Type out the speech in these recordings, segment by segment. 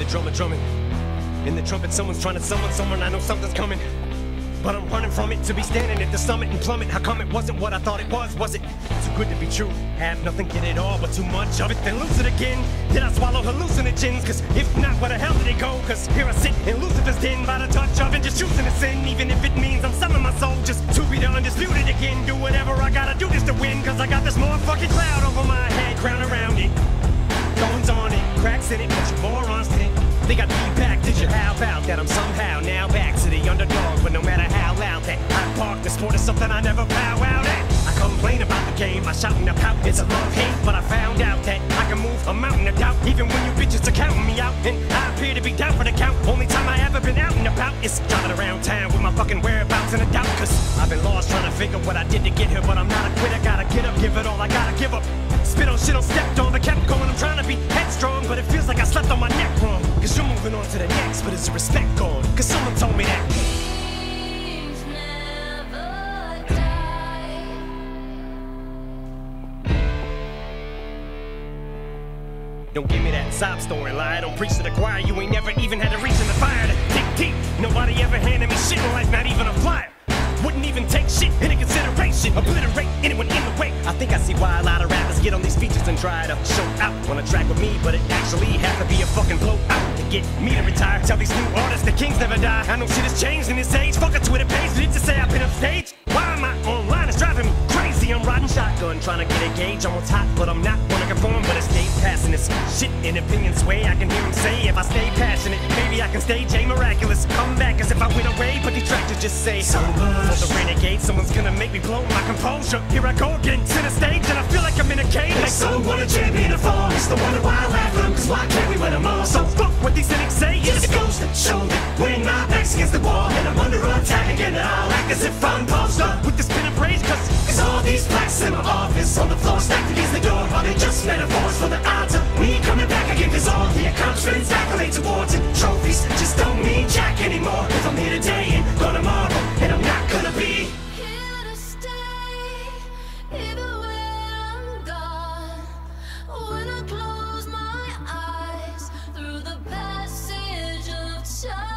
drummer drumming. In the trumpet, someone's trying to summon someone. I know something's coming, but I'm running from it. To be standing at the summit and plummet. How come it wasn't what I thought it was? Was it too good to be true? Have nothing, get it all, but too much of it, then lose it again. Did I swallow hallucinogens? Cause if not, where the hell did it go? Cause here I sit in Lucifer's den by the touch of it, just choosing to sin. Even if it means I'm selling my soul just to be the undisputed again. Do whatever I gotta do just to win. Cause I got this motherfucking cloud over my head, crown around it. Goings on it, cracks in it, but you morons didn't. Think I'd be back, did you? How about that? I'm somehow now back to the underdog. But no matter how loud that I park, the sport is something I never bow out at. I complain about the game, I shout and I pout. It's a love-hate, but I found out that I can move a mountain of doubt. Even when you bitches are counting me out, and I appear to be down for the count. Only time I ever been out and about is driving around town with my fucking whereabouts in a doubt. Cause I've been lost trying to figure what I did to get here, but I'm not a quitter. Gotta get up, give it all I gotta give up. Spit on shit on stepped on, but kept going. I'm trying to be headstrong, but it feels like I slept on my neck wrong. Cause you're moving on to the next, but is the respect gone? Cause someone told me that Dreams never die. don't give me that sob story lie. Don't preach to the choir. You ain't never even had to reach in the fire to dig deep. Nobody ever handed me shit in life, not even a flyer. Wouldn't even take shit into consideration. Obliterate anyone in the way. I think I see why a lot of rappers get on these features and try to show out on a track with me, but it actually has to be a fucking blowout to get me to retire. Tell these new artists the kings never die. I know shit has changed in this age. Fuck a Twitter page. Did to say I've been upstage? Why am I online? It's driving me crazy. I'm riding shotgun, trying to get a gauge on what's hot, but I'm not gonna conform. But it's Dave passing this shit in opinion sway. I can hear him say, if I stay passionate, maybe I can stay J Miraculous. Come back as if I went away, but detractors just say so much. For the renegade, someone's gonna make me blow my composure. Here I go again, center stage, and I feel like I'm in a cage. Like so what a champion to fall. It's the wonder why I laugh at them, cause why can't we win them all? So fuck what these cynics say. Just goes to show that when my back's against the wall and I'm under attack again, and I'll act as if I'm posed up With this pin and praise, cause all these plaques in my office on the floor stacked against the door, are they just metaphors for the odds of me coming back again? Cause all the accomplishments, accolades, awards, and trophies just don't mean jack anymore. If I'm here today and gone tomorrow, and I'm not gonna be Here to stay, even when I'm gone. When I close my eyes through the passage of time.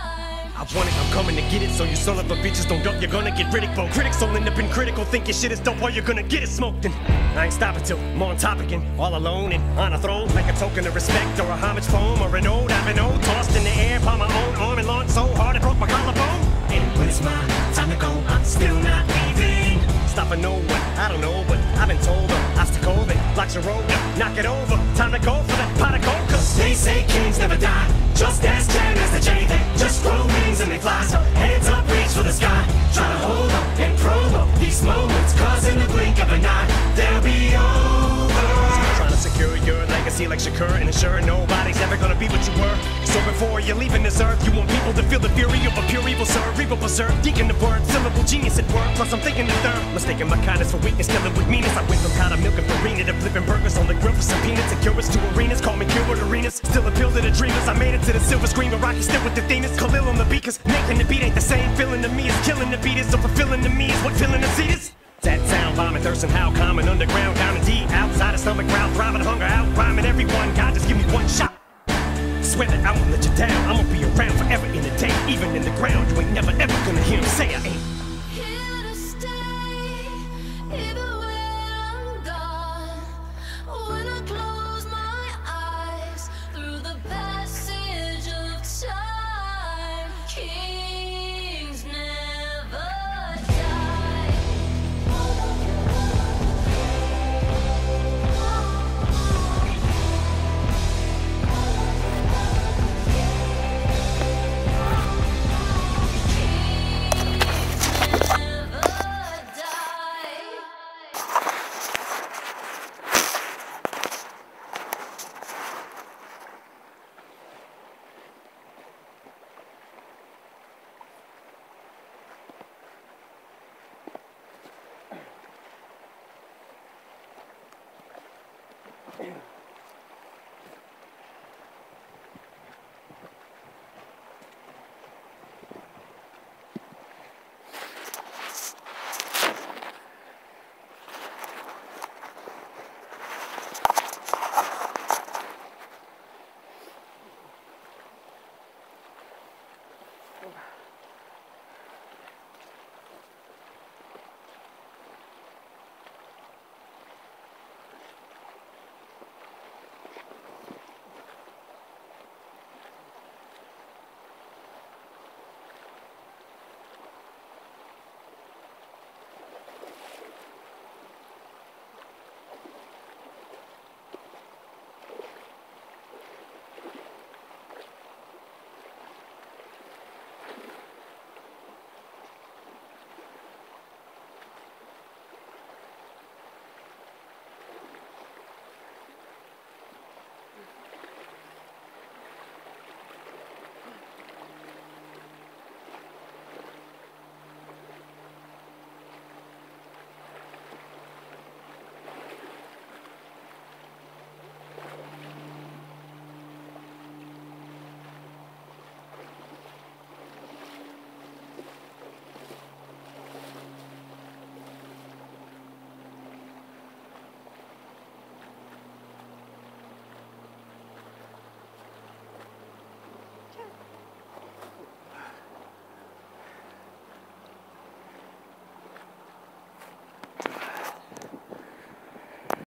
I want it, I'm coming to get it. So you son of a bitches don't duck, you're gonna get ridicule. Critics all end up in critical, think your shit is dope, all you're gonna get is smoked. And I ain't stopping till I'm on top again, all alone and on a throne, like a token of respect or a homage poem or an ode. I've been old, tossed in the air by my own arm and launched so hard it broke my collarbone. and when it's my time to go, I'm still not leaving. Stopping no one, I don't know, but I've been told an obstacle that blocks your road. Knock it over, time to go for that pot of gold. Cause They say kings never die, just as Jan as the J. They just grow wings and they fly. So hands up, reach for the sky. Try to hold up and promo these moments, cause in the blink of an eye, they'll be over. trying to secure your legacy like Shakur and ensure nobody's ever gonna be what you were. So before you're leaving this earth, you want people to feel the fury of a pure evil cerebral berserk. Deacon the word, syllable genius at work. Plus I'm thinking the third, mistaking my kindness for weakness, killing with meanness. I went from powder milk and farina to flipping burgers on the grill for some peanuts and cures to arenas. Call me Gilbert Arenas, still appeal to the dreamers. I made it to the silver screen, but Rocky still with the themes. Khalil on the beat, cause making the beat ain't the same feeling to me as killing the beat is. So fulfilling to me is what filling the seat is. That sound, bombing, thirsting, how common, underground, down and deep, outside a stomach crowd, thriving, hunger, out, rhyming everyone. God, just give me one shot. Swear that I won't let you down. I'ma be around forever in the day, even in the ground. You ain't never ever